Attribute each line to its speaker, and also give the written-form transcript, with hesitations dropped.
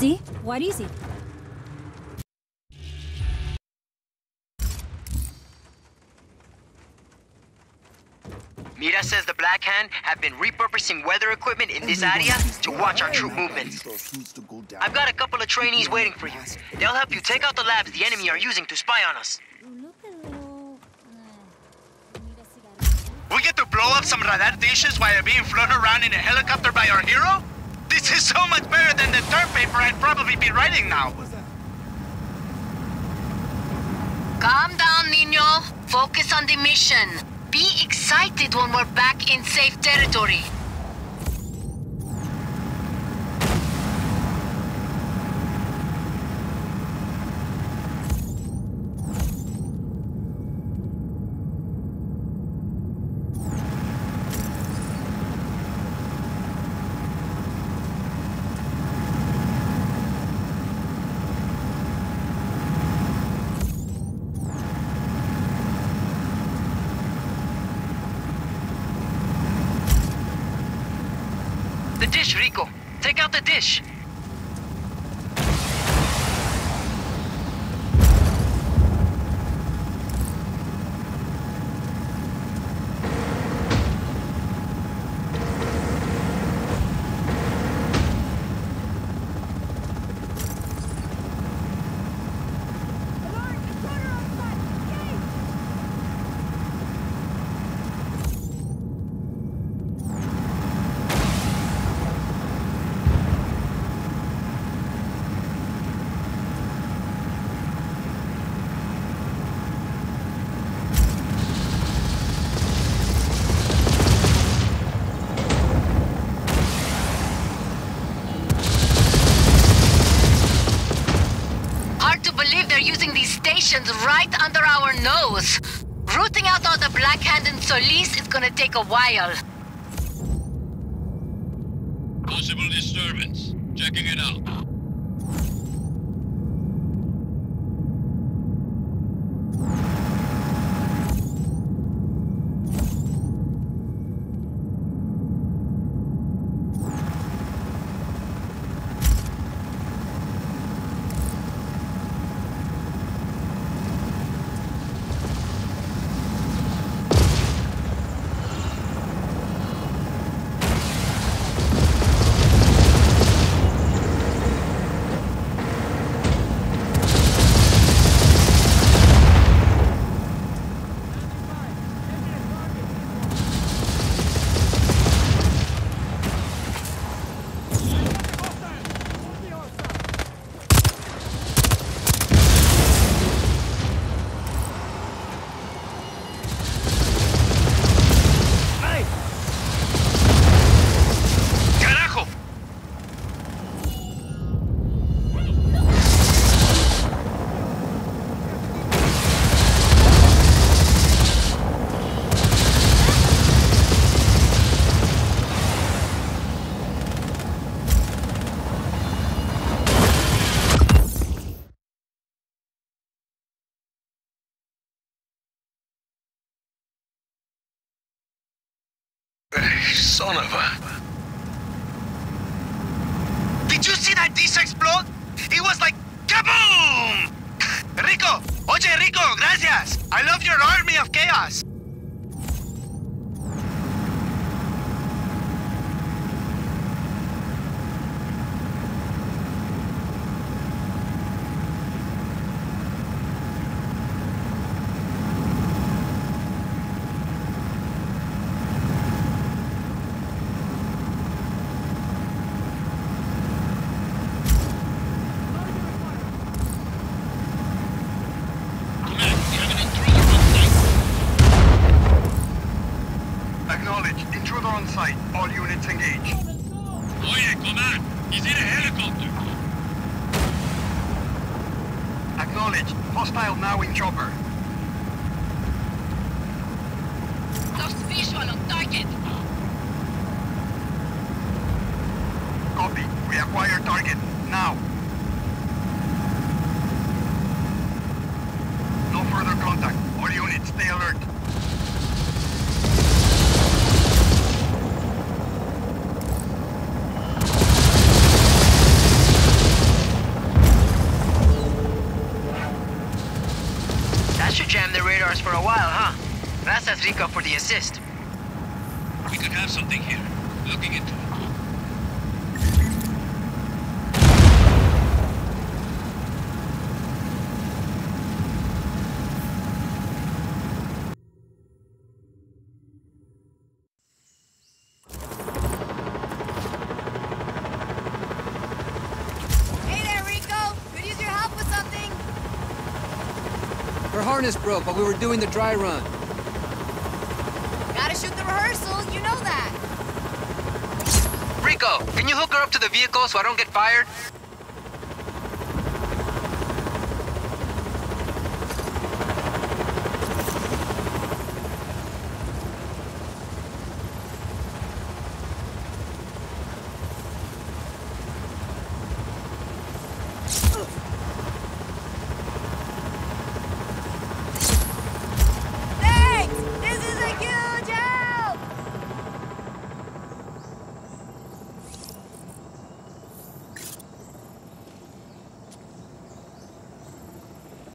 Speaker 1: Easy? What easy?
Speaker 2: Mira says the Black Hand have been repurposing weather equipment in this area to watch our troop movements. I've got a couple of trainees waiting for you. They'll help you take out the labs the enemy are using to spy on us.
Speaker 3: We get to blow up some radar dishes while they're being flown around in a helicopter by our hero? This is so much better than the term paper I'd probably be writing now.
Speaker 4: Calm down, Nino. Focus on the mission. Be excited when we're back in safe territory.
Speaker 2: The dish, Rico. Take out the dish.
Speaker 4: Right under our nose. Rooting out all the Black Hand and Solis is gonna take a while.
Speaker 5: Possible disturbance. Checking it out.
Speaker 3: Son of a... Did you see that dish explode? It was like kaboom! Rico! Oye, Rico, gracias! I love your army of chaos! Intruder on site. All units engage.
Speaker 5: Oye, command! He's in a helicopter!
Speaker 3: Acknowledge. Hostile now in chopper.
Speaker 4: Lost visual on target.
Speaker 3: Copy. We acquire target. Now. No further contact. All units stay alert.
Speaker 2: for a while, huh? Gracias, Rico, for the assist.
Speaker 5: We could have something here. Looking into it.
Speaker 1: Her harness broke while we were doing the dry run.
Speaker 6: Gotta shoot the rehearsals, you know that.
Speaker 2: Rico, can you hook her up to the vehicle so I don't get fired?